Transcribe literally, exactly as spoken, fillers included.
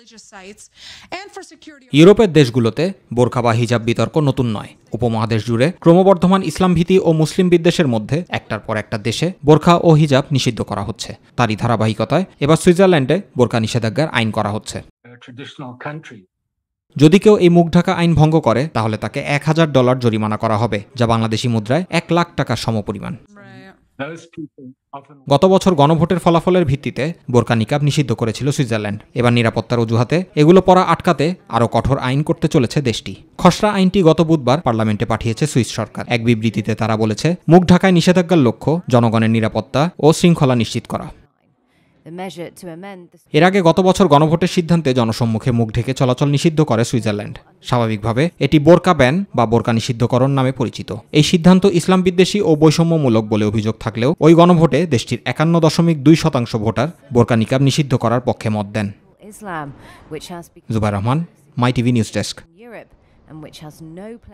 ইউরোপের দেশগুলোতে বোরকা বা হিজাব বিতর্ক নতুন নয়। উপমহাদেশ জুড়ে ক্রমবর্ধমান ইসলামভীতি ও মুসলিম বিদ্বেষের মধ্যে একটার পর একটা দেশে বোরকা ও হিজাব নিষিদ্ধ করা হচ্ছে। তারই ধারাবাহিকতায় এবার সুইজারল্যান্ডে বোরকা নিষেধাজ্ঞার আইন করা হচ্ছে। যদি কেউ এই মুখ ঢাকা আইন ভঙ্গ করে তাহলে তাকে এক হাজার ডলার জরিমানা করা হবে, যা বাংলাদেশি মুদ্রায় এক লাখ টাকার সমপরিমাণ। গত বছর গণভোটের ফলাফলের ভিত্তিতে বোরকা নিকাব নিষিদ্ধ করেছিল সুইজারল্যান্ড। এবার নিরাপত্তার অজুহাতে এগুলো পরা আটকাতে আরও কঠোর আইন করতে চলেছে দেশটি। খসড়া আইনটি গত বুধবার পার্লামেন্টে পাঠিয়েছে সুইস সরকার। এক বিবৃতিতে তারা বলেছে, মুখ ঢাকায় নিষেধাজ্ঞার লক্ষ্য জনগণের নিরাপত্তা ও শৃঙ্খলা নিশ্চিত করা। এর আগে গত বছর গণভোটের সিদ্ধান্তে জনসম্মুখে মুখ ঢেকে চলাচল নিষিদ্ধ করে সুইজারল্যান্ড। স্বাভাবিকভাবে এটি বোরকা ব্যান বা বোরকা নিষিদ্ধকরণ নামে পরিচিত। এই সিদ্ধান্ত ইসলাম বিদ্বেষী ও বৈষম্যমূলক বলে অভিযোগ থাকলেও ওই গণভোটে দেশটির একান্ন দশমিক দুই শতাংশ ভোটার বোরকা নিকাব নিষিদ্ধ করার পক্ষে মত দেন। Zubair Rahman, my TV news desk.